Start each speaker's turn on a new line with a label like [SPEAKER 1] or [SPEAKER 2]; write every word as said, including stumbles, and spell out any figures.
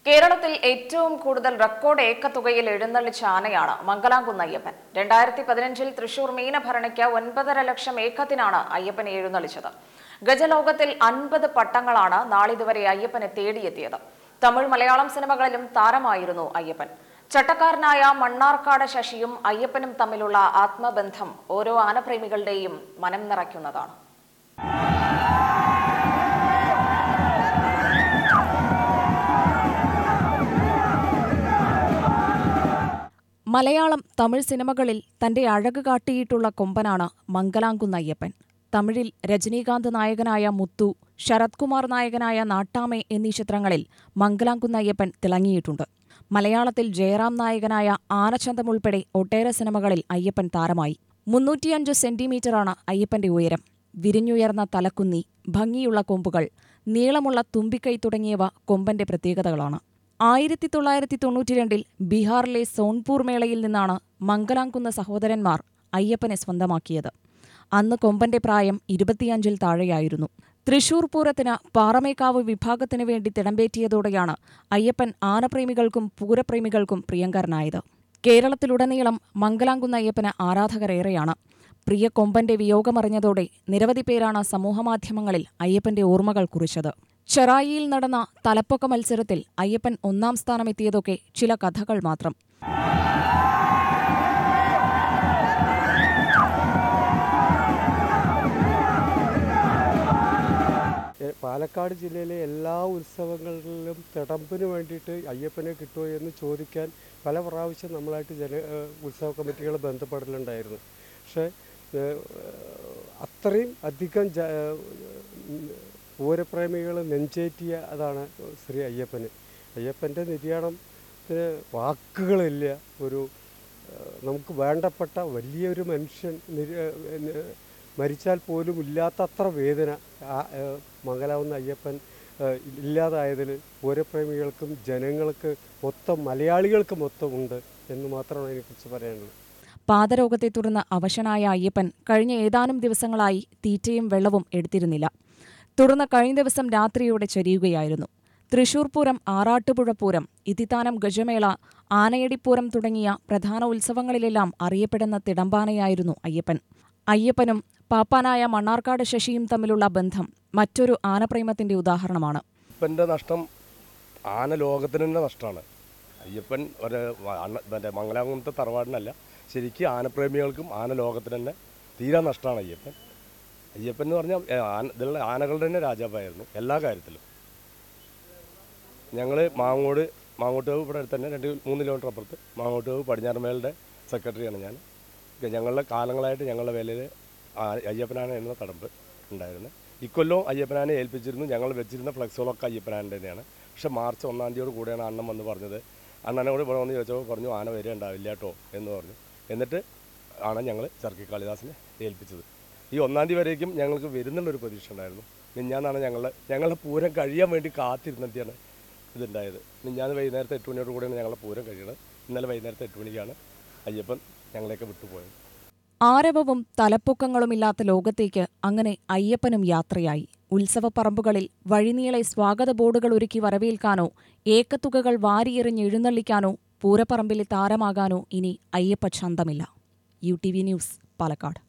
[SPEAKER 1] കേരളത്തിൽ ഏറ്റവും കൂടുതൽ റെക്കോർഡ് ഏക്കത്തുകയിൽ എഴുന്നള്ളിച്ച ആനയാണ് മംഗലാംകുന്ന് അയ്യപ്പൻ. രണ്ടായിരത്തി പതിനഞ്ചിൽ തൃശൂർ മീനഭരണിക്ക് ഒൻപതര ലക്ഷം ഏക്കത്തിനാണ് അയ്യപ്പനെ എഴുന്നള്ളിച്ചത്. ഗജലോകത്തിൽ അൻപത് പട്ടങ്ങളാണ് നാളിതുവരെ അയ്യപ്പനെ തേടിയെത്തിയത്. തമിഴ് മലയാളം സിനിമകളിലും താരമായിരുന്നു അയ്യപ്പൻ. ചട്ടക്കാരനായ മണ്ണാർക്കാട് ശശിയും അയ്യപ്പനും തമ്മിലുള്ള ആത്മബന്ധം ഓരോ ആനപ്രേമികളുടെയും മനം നിറയ്ക്കുന്നതാണ്. മലയാളം, തമിഴ് സിനിമകളിൽ തന്റെ അഴക് കാട്ടിയിട്ടുള്ള കൊമ്പനാണ് മംഗലാംകുന്ന് അയ്യപ്പൻ. തമിഴിൽ രജനീകാന്ത് നായകനായ മുത്തു, ശരത് കുമാർ നായകനായ നാട്ടാമേ എന്നീ ചിത്രങ്ങളിൽ മംഗലാംകുന്ന് അയ്യപ്പൻ തിളങ്ങിയിട്ടുണ്ട്. മലയാളത്തിൽ ജയറാം നായകനായ ആനച്ചന്തം ഉൾപ്പെടെ ഒട്ടേറെ സിനിമകളിൽ അയ്യപ്പൻ താരമായി. മുന്നൂറ്റിയഞ്ച് സെന്റിമീറ്ററാണ് അയ്യപ്പന്റെ ഉയരം. വിരിഞ്ഞുയർന്ന തലക്കുന്നി, ഭംഗിയുള്ള കൊമ്പുകൾ, നീളമുള്ള തുമ്പിക്കൈ തുടങ്ങിയവ കൊമ്പന്റെ പ്രത്യേകതകളാണ്. ആയിരത്തി തൊള്ളായിരത്തി തൊണ്ണൂറ്റിരണ്ടിൽ ബീഹാറിലെ സോൺപൂർ മേളയിൽ നിന്നാണ് മംഗലാംകുന്ന് സഹോദരന്മാർ അയ്യപ്പനെ സ്വന്തമാക്കിയത്. അന്ന് കൊമ്പന്റെ പ്രായം ഇരുപത്തിയഞ്ചിൽ താഴെയായിരുന്നു. തൃശൂർ പൂരത്തിന് പാറമേക്കാവ് വിഭാഗത്തിനു വേണ്ടി തിടമ്പേറ്റിയതോടെയാണ് അയ്യപ്പൻ ആനപ്രേമികൾക്കും പൂരപ്രേമികൾക്കും പ്രിയങ്കരനായത്. കേരളത്തിലുടനീളം മംഗലാംകുന്ന് അയ്യപ്പന് ആരാധകരേറെയാണ്. പ്രിയ കൊമ്പന്റെ വിയോഗമറിഞ്ഞതോടെ നിരവധി പേരാണ് സമൂഹമാധ്യമങ്ങളിൽ അയ്യപ്പന്റെ ഓർമ്മകൾ കുറിച്ചത്. ചെറായിയിൽ നടന്ന തലപ്പൊക്ക മത്സരത്തിൽ അയ്യപ്പൻ ഒന്നാം സ്ഥാനമെത്തിയതൊക്കെ ചില കഥകൾ മാത്രം.
[SPEAKER 2] പാലക്കാട് ജില്ലയിലെ എല്ലാ ഉത്സവങ്ങളിലും തിടമ്പിന് വേണ്ടിയിട്ട് അയ്യപ്പനെ കിട്ടുമോ എന്ന് ചോദിക്കാൻ പല പ്രാവശ്യം നമ്മളായിട്ട് ജന ഉത്സവ കമ്മിറ്റികൾ ബന്ധപ്പെടലുണ്ടായിരുന്നു. പക്ഷേ അത്രയും അധികം പൂരപ്രേമികൾ നെഞ്ചേറ്റിയ അതാണ് ശ്രീ അയ്യപ്പന്. അയ്യപ്പൻ്റെ നിര്യാണത്തിന് വാക്കുകളില്ല. ഒരു നമുക്ക് വേണ്ടപ്പെട്ട വലിയൊരു മനുഷ്യൻ മരിച്ചാൽ പോലും ഇല്ലാത്തത്ര വേദന മംഗലാംകുന്ന് അയ്യപ്പൻ ഇല്ലാതായതിൽ പൂരപ്രേമികൾക്കും ജനങ്ങൾക്ക് മൊത്തം മലയാളികൾക്ക് മൊത്തം ഉണ്ട് എന്ന് മാത്രമാണ് അതിനെക്കുറിച്ച് പറയാനുള്ളത്.
[SPEAKER 1] പാദരോഗത്തെ തുടർന്ന് അവശനായ അയ്യപ്പൻ കഴിഞ്ഞ ഏതാനും ദിവസങ്ങളായി തീറ്റയും വെള്ളവും എടുത്തിരുന്നില്ല. തുടർന്ന് കഴിഞ്ഞ ദിവസം രാത്രിയോടെ ചരിയുകയായിരുന്നു. തൃശൂർ പൂരം, ആറാട്ടുപുഴ പൂരം, ഇതിത്താനം ഗജമേള, ആനയടിപ്പൂരം തുടങ്ങിയ പ്രധാന ഉത്സവങ്ങളിലെല്ലാം അറിയപ്പെടുന്ന തിടമ്പാനയായിരുന്നു അയ്യപ്പൻ. അയ്യപ്പനും പാപ്പാനായ മണ്ണാർക്കാട് ശശിയും തമ്മിലുള്ള ബന്ധം മറ്റൊരു ആനപ്രേമത്തിന്റെ ഉദാഹരണമാണ്.
[SPEAKER 3] അയ്യപ്പൻ്റെ നഷ്ടം ആന ലോകത്തിന് തന്നെ നഷ്ടമാണ്. അയ്യപ്പൻ ഒരു മറ്റേ മംഗലാംകുന്നത്തെ തറവാടിനല്ല, ശരിക്കും ആനപ്രേമികൾക്കും ആന ലോകത്തിന് തന്നെ തീരാ നഷ്ടമാണ് അയ്യപ്പൻ. അയ്യപ്പൻ എന്ന് പറഞ്ഞാൽ ആന ഇതിലുള്ള ആനകളുടെ തന്നെ രാജാവായിരുന്നു എല്ലാ കാര്യത്തിലും. ഞങ്ങൾ മാങ്ങോട് മാങ്ങോട്ടുകാവ് ഇവിടെ അടുത്ത് തന്നെ രണ്ട് മൂന്ന് കിലോമീറ്റർ അപ്പുറത്ത് മാങ്ങോട്ടുകാവ് പടിഞ്ഞാറമേലിൻ്റെ സെക്രട്ടറിയാണ് ഞാൻ. ഞങ്ങളുടെ കാലങ്ങളായിട്ട് ഞങ്ങളുടെ വേലയിൽ അയ്യപ്പനാന എന്ന തടമ്പ് ഉണ്ടായിരുന്നു. ഇക്കൊല്ലവും അയ്യപ്പനാനെ ഏൽപ്പിച്ചിരുന്നു. ഞങ്ങൾ വെച്ചിരുന്ന ഫ്ലെക്സുകളൊക്കെ അയ്യപ്പനാന തന്നെയാണ്. പക്ഷേ മാർച്ച് ഒന്നാം തീയതിയോട് കൂടെയാണ് അണ്ണൻ വന്ന് പറഞ്ഞത്. അണ്ണനോട് ഇവിടെ വന്ന് ചോദിച്ചപ്പോൾ പറഞ്ഞു ആന വരെ ഉണ്ടാവില്ല കേട്ടോ എന്ന് പറഞ്ഞു. എന്നിട്ട് ആണ് ഞങ്ങൾ ചർക്കി കാളിദാസിനെ ഏൽപ്പിച്ചത്. ഈ ഒന്നാം തീയതി വരേക്കും ഞങ്ങൾക്ക് വരുന്നുള്ളൊരു പ്രതീക്ഷ ഉണ്ടായിരുന്നു. മിഞ്ഞാന്നാണ് ഞങ്ങളുടെ ഞങ്ങളുടെ പൂരം കഴിയാൻ വേണ്ടി കാത്തിരുന്നെത്തിയാണ് ഇതുണ്ടായത്. മിഞ്ഞാന്ന് വൈകുന്നേരത്തെ എട്ട് മണിയോട് കൂടെയാണ് ഞങ്ങളുടെ പൂരം കഴിയുന്നത്. ഇന്നലെ വൈകുന്നേരത്തെ എട്ട് മണിക്കാണ് അയ്യപ്പൻ ഞങ്ങളെയൊക്കെ വിട്ടുപോയത്.
[SPEAKER 1] ആരവവും തലപ്പൊക്കങ്ങളുമില്ലാത്ത ലോകത്തേക്ക് അങ്ങനെ അയ്യപ്പനും യാത്രയായി. ഉത്സവപ്പറമ്പുകളിൽ വഴിനീളെ സ്വാഗത ബോർഡുകൾ ഒരുക്കി വരവേൽക്കാനോ ഏക്കത്തുകകൾ വാരിയെറിഞ്ഞെഴുന്നള്ളിക്കാനോ പൂരപ്പറമ്പിലെ താരമാകാനോ ഇനി അയ്യപ്പ ചന്തമില്ല. U T V news, Palakkad.